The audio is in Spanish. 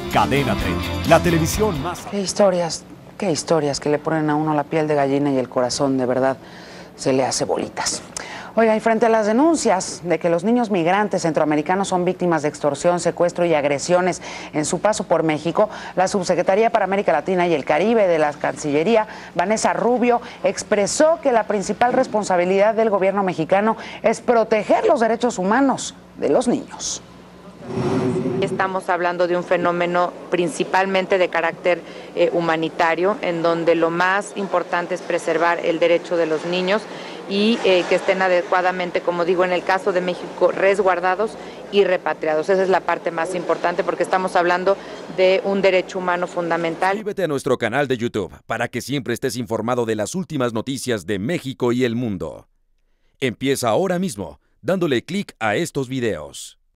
Cadena 30, la televisión más... Qué historias que le ponen a uno la piel de gallina y el corazón, de verdad, se le hace bolitas. Oiga, y frente a las denuncias de que los niños migrantes centroamericanos son víctimas de extorsión, secuestro y agresiones en su paso por México, la Subsecretaría para América Latina y el Caribe de la Cancillería, Vanessa Rubio, expresó que la principal responsabilidad del gobierno mexicano es proteger los derechos humanos de los niños. Estamos hablando de un fenómeno principalmente de carácter humanitario, en donde lo más importante es preservar el derecho de los niños y que estén adecuadamente, como digo, en el caso de México, resguardados y repatriados. Esa es la parte más importante porque estamos hablando de un derecho humano fundamental. Suscríbete a nuestro canal de YouTube para que siempre estés informado de las últimas noticias de México y el mundo. Empieza ahora mismo dándole clic a estos videos.